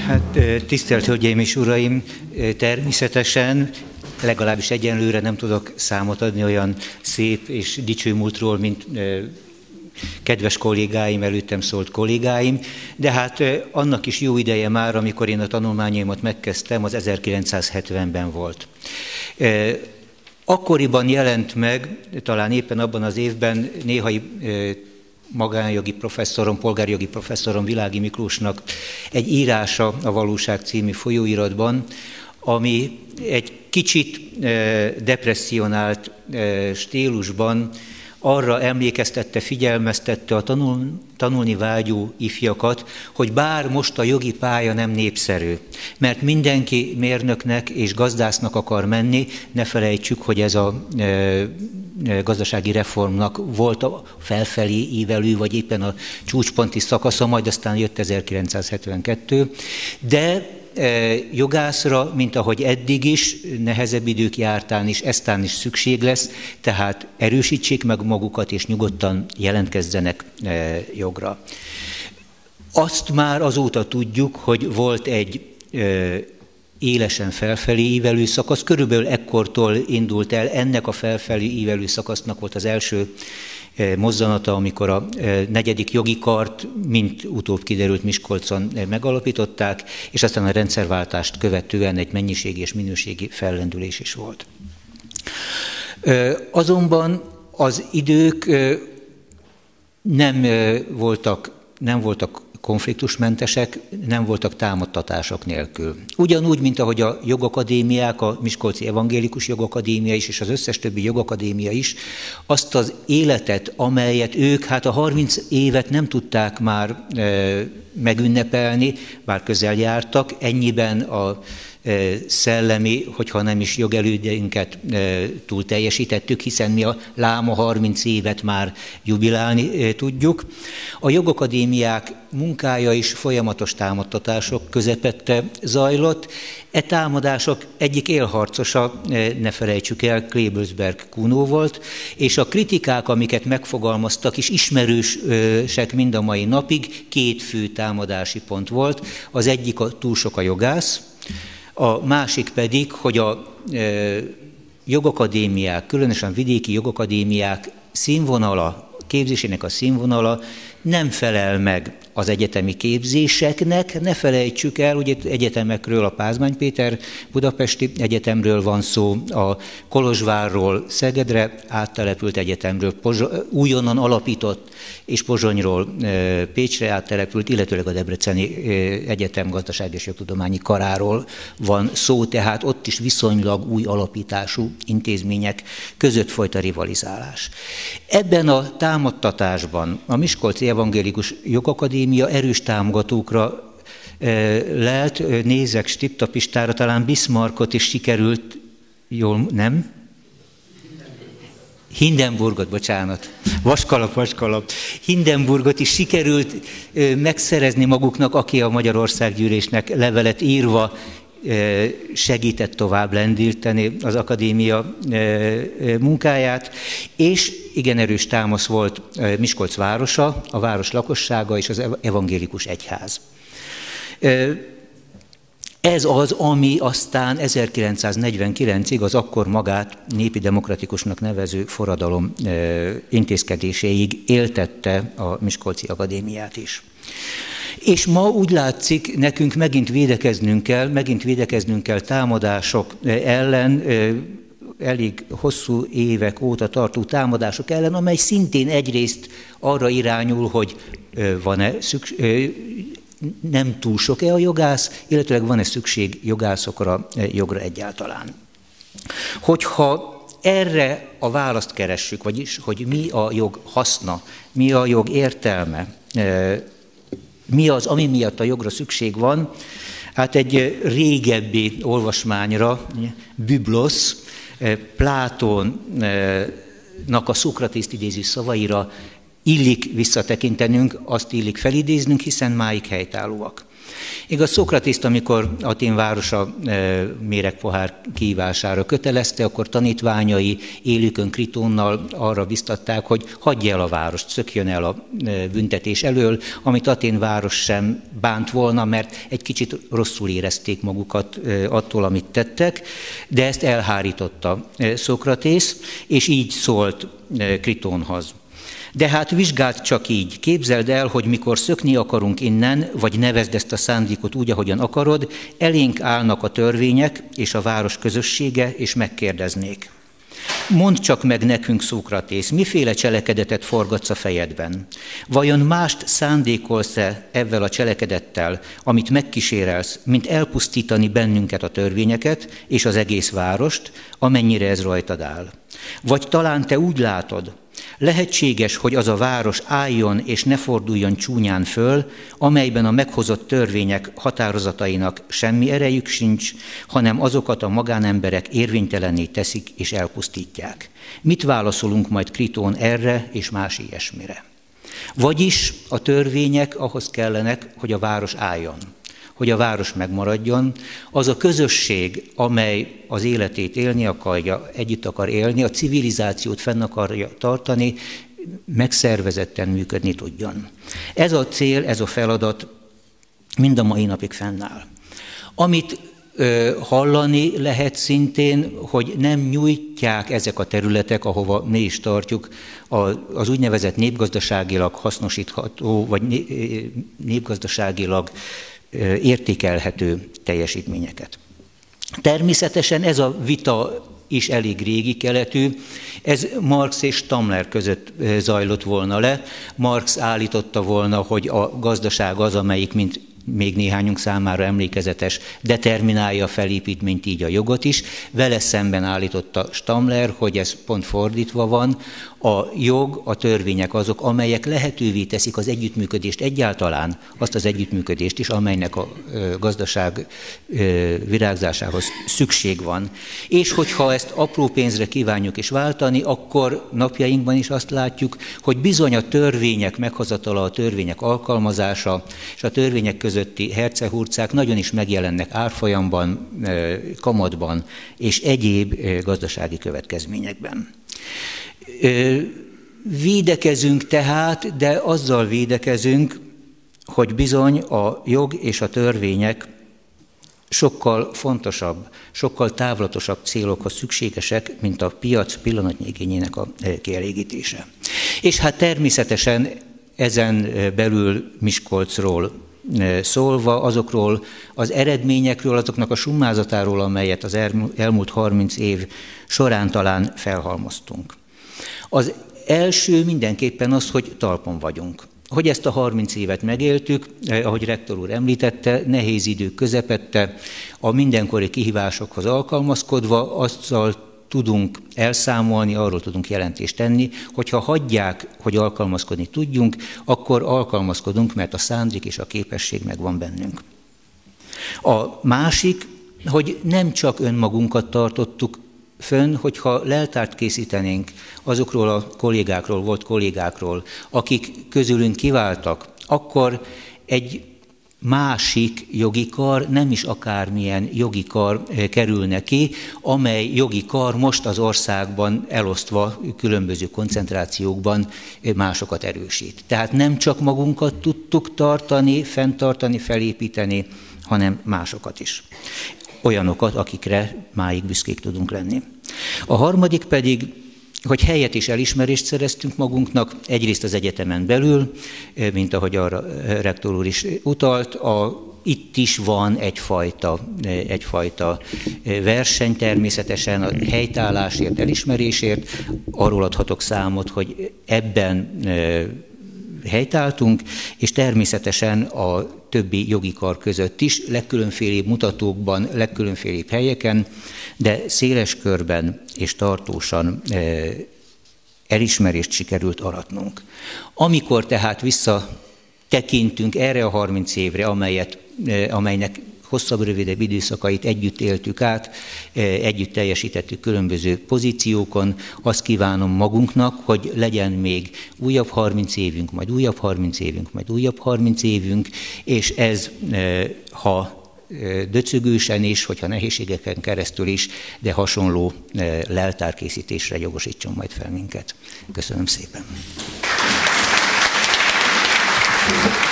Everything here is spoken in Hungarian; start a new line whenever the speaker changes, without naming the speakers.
Hát tisztelt Hölgyeim és Uraim, természetesen legalábbis egyenlőre nem tudok számot adni olyan szép és dicső múltról, mint kedves kollégáim, előttem szólt kollégáim, de hát annak is jó ideje már, amikor én a tanulmányaimat megkezdtem, az 1970-ben volt. Akkoriban jelent meg, talán éppen abban az évben néhai magánjogi professzorom, polgárjogi professzorom Világi Miklósnak egy írása a Valóság című folyóiratban, ami egy kicsit depresszionált stílusban arra emlékeztette, figyelmeztette a tanulni vágyó ifjakat, hogy bár most a jogi pálya nem népszerű, mert mindenki mérnöknek és gazdásznak akar menni, ne felejtsük, hogy ez a gazdasági reformnak volt a felfelé ívelő, vagy éppen a csúcsponti szakasza, majd aztán jött 1972, de jogászra, mint ahogy eddig is, nehezebb idők jártán is, eztán is szükség lesz, tehát erősítsék meg magukat, és nyugodtan jelentkezzenek jogra. Azt már azóta tudjuk, hogy volt egy élesen felfelé ívelő szakasz, körülbelül ekkortól indult el, ennek a felfelé ívelő szakasznak volt az első mozzanata, amikor a 4. jogi kart, mint utóbb kiderült, Miskolcon megalapították, és aztán a rendszerváltást követően egy mennyiségi és minőségi fellendülés is volt. Azonban az idők nem voltak konfliktusmentesek, nem voltak támadtatások nélkül. Ugyanúgy, mint ahogy a jogakadémiák, a Miskolci Evangélikus Jogakadémia is, és az összes többi jogakadémia is, azt az életet, amelyet ők a 30 évet nem tudták már megünnepelni, bár közel jártak, ennyiben a szellemi, hogyha nem is jogelődeinket túl teljesítettük, hiszen mi a láma 30 évet már jubilálni tudjuk. A jogakadémiák munkája is folyamatos támadtatások közepette zajlott. E támadások egyik élharcosa, ne felejtsük el, Klebelsberg Kuno volt, és a kritikák, amiket megfogalmaztak is ismerősek mind a mai napig, 2 fő támadási pont volt. Az egyik a túl sok a jogász, a másik pedig, hogy a jogakadémiák, különösen vidéki jogakadémiák színvonala, képzésének a színvonala nem felel meg az egyetemi képzéseknek. Ne felejtsük el, hogy itt egyetemekről, a Pázmány Péter Budapesti Egyetemről van szó, a Kolozsvárról Szegedre áttelepült egyetemről, újonnan alapított, és Pozsonyról Pécsre áttelepült, illetőleg a Debreceni Egyetem Gazdaság és Jogtudományi Karáról van szó, tehát ott is viszonylag új alapítású intézmények között folyt a rivalizálás. Ebben a támadtatásban a Miskolci Evangélikus Jogakadémia erős támogatókra lelt, nézek Stiptapistára, talán Bismarckot is sikerült, jól nem? Hindenburgot, bocsánat, vaskalap. Hindenburgot is sikerült megszerezni maguknak, aki a Magyarországgyűlésnek levelet írva segített tovább lendíteni az akadémia munkáját, és igen erős támasz volt Miskolc városa, a város lakossága és az evangélikus egyház. Ez az, ami aztán 1949-ig az akkor magát népi demokratikusnak nevező forradalom intézkedéséig éltette a Miskolci Akadémiát is. És ma úgy látszik, nekünk megint védekeznünk kell támadások ellen, elég hosszú évek óta tartó támadások ellen, amely szintén egyrészt arra irányul, hogy van-e nem túl sok-e a jogász, illetőleg van-e szükség jogászokra, jogra egyáltalán. Hogyha erre a választ keressük, vagyis, hogy mi a jog haszna, mi a jog értelme, mi az, ami miatt a jogra szükség van, hát egy régebbi olvasmányra, Biblos, Plátónnak a Szókratészt idéző szavaira illik visszatekintenünk, azt illik felidéznünk, hiszen máig helytállóak. Igaz, Szokratészt, amikor Atén városa méregpohár kiívására kötelezte, akkor tanítványai élükön Kritonnal arra biztatták, hogy hagyja el a várost, szökjön el a büntetés elől, amit Atén város sem bánt volna, mert egy kicsit rosszul érezték magukat attól, amit tettek, de ezt elhárította Szokratész, és így szólt Kritonhoz. De hát vizsgáld csak így, képzeld el, hogy mikor szökni akarunk innen, vagy nevezd ezt a szándékot úgy, ahogyan akarod, elénk állnak a törvények és a város közössége, és megkérdeznék. Mondd csak meg nekünk, Szókratész, miféle cselekedetet forgatsz a fejedben? Vajon mást szándékolsz-e ezzel a cselekedettel, amit megkísérelsz, mint elpusztítani bennünket a törvényeket és az egész várost, amennyire ez rajtad áll? Vagy talán te úgy látod, lehetséges, hogy az a város álljon és ne forduljon csúnyán föl, amelyben a meghozott törvények határozatainak semmi erejük sincs, hanem azokat a magánemberek érvénytelenné teszik és elpusztítják. Mit válaszolunk majd Kriton erre és más ilyesmire? Vagyis a törvények ahhoz kellenek, hogy a város álljon, hogy a város megmaradjon, az a közösség, amely az életét élni akarja, együtt akar élni, a civilizációt fenn akarja tartani, megszervezetten működni tudjon. Ez a cél, ez a feladat mind a mai napig fennáll. Amit hallani lehet szintén, hogy nem nyújtják ezek a területek, ahova mi is tartjuk, az úgynevezett népgazdaságilag hasznosítható, vagy népgazdaságilag értékelhető teljesítményeket. Természetesen ez a vita is elég régi keletű, ez Marx és Stamler között zajlott volna le. Marx állította volna, hogy a gazdaság az, amelyik, mint még néhányunk számára emlékezetes, determinálja a felépítményt, így a jogot is. Vele szemben állította Stamler, hogy ez pont fordítva van. A jog, a törvények azok, amelyek lehetővé teszik az együttműködést egyáltalán, azt az együttműködést is, amelynek a gazdaság virágzásához szükség van. És hogyha ezt apró pénzre kívánjuk is váltani, akkor napjainkban is azt látjuk, hogy bizony a törvények meghozatala, a törvények alkalmazása és a törvények közötti hercehurcák nagyon is megjelennek árfolyamban, kamatban és egyéb gazdasági következményekben. Védekezünk tehát, de azzal védekezünk, hogy bizony a jog és a törvények sokkal fontosabb, sokkal távlatosabb célokhoz szükségesek, mint a piac pillanatnyi igényének a kielégítése. És hát természetesen ezen belül Miskolcról szólva, azokról az eredményekről, azoknak a summázatáról, amelyet az elmúlt 30 év során talán felhalmoztunk. Az első mindenképpen az, hogy talpon vagyunk. Hogy ezt a 30 évet megéltük, ahogy rektor úr említette, nehéz idők közepette, a mindenkori kihívásokhoz alkalmazkodva, azzal tudunk elszámolni, arról tudunk jelentést tenni, hogyha hagyják, hogy alkalmazkodni tudjunk, akkor alkalmazkodunk, mert a szándék és a képesség megvan bennünk. A másik, hogy nem csak önmagunkat tartottuk fönn, hogyha leltárt készítenénk azokról a kollégákról, volt kollégákról, akik közülünk kiváltak, akkor egy másik jogi kar, nem is akármilyen jogi kar kerülne ki, amely jogi kar most az országban elosztva különböző koncentrációkban másokat erősít. Tehát nem csak magunkat tudtuk tartani, fenntartani, felépíteni, hanem másokat is. Olyanokat, akikre máig büszkék tudunk lenni. A harmadik pedig, hogy helyet és elismerést szereztünk magunknak, egyrészt az egyetemen belül, mint ahogy arra rektor úr is utalt, itt is van egyfajta verseny természetesen a helytállásért, elismerésért. Arról adhatok számot, hogy ebben helytálltunk, és természetesen a többi jogi kar között is, legkülönfélébb mutatókban, legkülönfélébb helyeken, de széles körben és tartósan elismerést sikerült aratnunk. Amikor tehát visszatekintünk erre a 30 évre, amelynek hosszabb, rövidebb időszakait együtt éltük át, együtt teljesítettük különböző pozíciókon. Azt kívánom magunknak, hogy legyen még újabb 30 évünk, majd újabb 30 évünk, majd újabb 30 évünk, és ez, ha döcögősen is, hogyha nehézségeken keresztül is, de hasonló leltárkészítésre jogosítson majd fel minket. Köszönöm szépen!